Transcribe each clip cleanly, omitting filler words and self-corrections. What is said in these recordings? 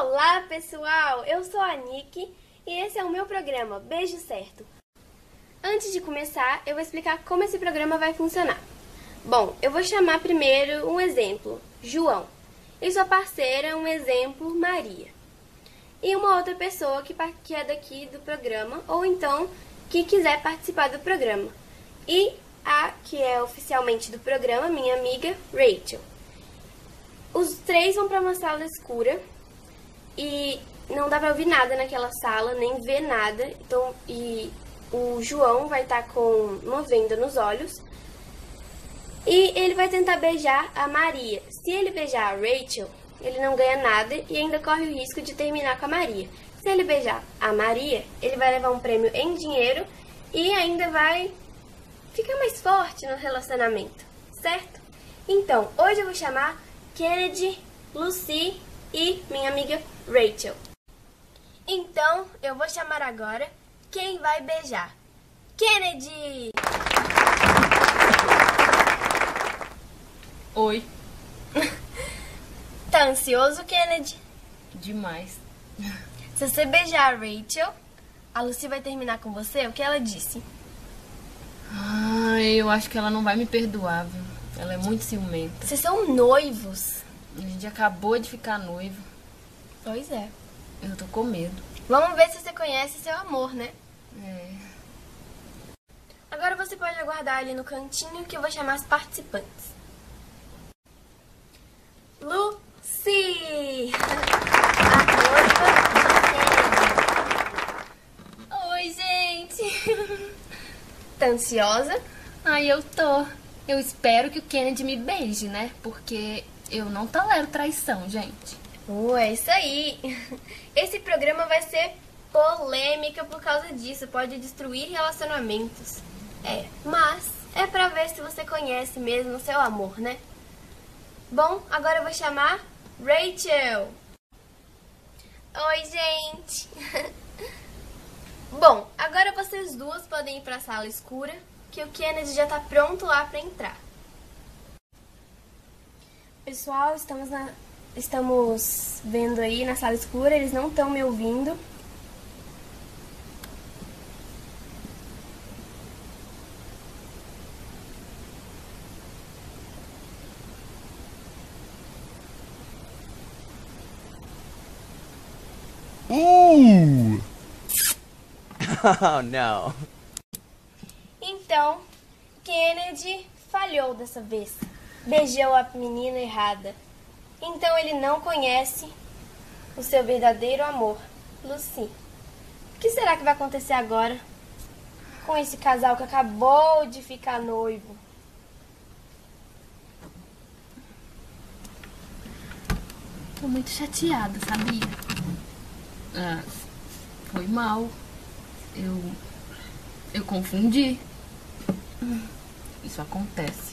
Olá pessoal, eu sou a Nick e esse é o meu programa Beijo Certo. Antes de começar, eu vou explicar como esse programa vai funcionar. Bom, eu vou chamar primeiro um exemplo, João, e sua parceira, um exemplo, Maria. E uma outra pessoa que é daqui do programa, ou então que quiser participar do programa. E a que é oficialmente do programa, minha amiga Rachel. Os três vão para uma sala escura e não dá pra ouvir nada naquela sala, nem ver nada. Então, e o João vai estar com uma venda nos olhos e ele vai tentar beijar a Maria. Se ele beijar a Rachel, ele não ganha nada e ainda corre o risco de terminar com a Maria. Se ele beijar a Maria, ele vai levar um prêmio em dinheiro e ainda vai ficar mais forte no relacionamento, certo? Então, hoje eu vou chamar Kennedy, Lucy e minha amiga Rachel. Então, eu vou chamar agora quem vai beijar. Kennedy! Oi. Tá ansioso, Kennedy? Demais. Se você beijar a Rachel, a Lucy vai terminar com você? O que ela disse? Eu acho que ela não vai me perdoar, viu? Ela é muito ciumenta. Vocês são noivos. A gente acabou de ficar noivo. Pois é. Eu tô com medo. Vamos ver se você conhece seu amor, né? É. Agora você pode aguardar ali no cantinho que eu vou chamar as participantes. Lucy! A noiva do Kennedy. Oi, gente! Tá ansiosa? Ai, eu tô. Eu espero que o Kennedy me beije, né? Porque eu não tolero traição, gente. É isso aí. Esse programa vai ser polêmica por causa disso. Pode destruir relacionamentos. Mas é pra ver se você conhece mesmo o seu amor, né? Bom, agora eu vou chamar Rachel. Oi, gente. Bom, agora vocês duas podem ir pra sala escura, que o Kennedy já tá pronto lá pra entrar. Pessoal, estamos vendo aí na sala escura, eles não estão me ouvindo. Oh, no. Então, Kennedy falhou dessa vez. Beijou a menina errada. Então ele não conhece o seu verdadeiro amor, Lucy. O que será que vai acontecer agora com esse casal que acabou de ficar noivo? Tô muito chateada, sabia? Foi mal. Eu confundi. Isso acontece.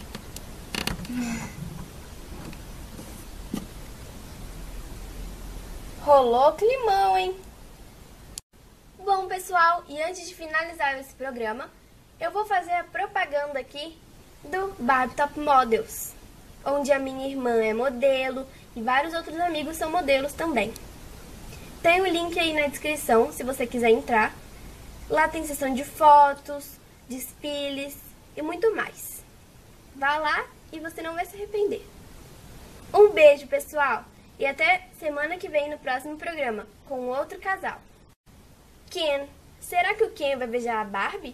Rolou climão, hein? Bom, pessoal, e antes de finalizar esse programa, eu vou fazer a propaganda aqui do Barbie Top Models, onde a minha irmã é modelo e vários outros amigos são modelos também. Tem o link aí na descrição, se você quiser entrar. Lá tem sessão de fotos, desfiles e muito mais. Vá lá e você não vai se arrepender. Um beijo, pessoal! E até semana que vem no próximo programa, com outro casal. Ken, será que o Ken vai beijar a Barbie?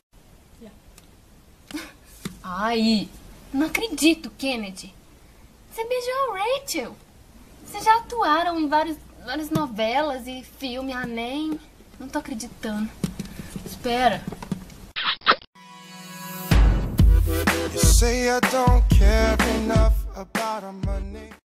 Ai, não acredito, Kennedy. Você beijou a Rachel. Vocês já atuaram em várias novelas e filme, nem. Não tô acreditando. Espera. You say I don't care enough about our money.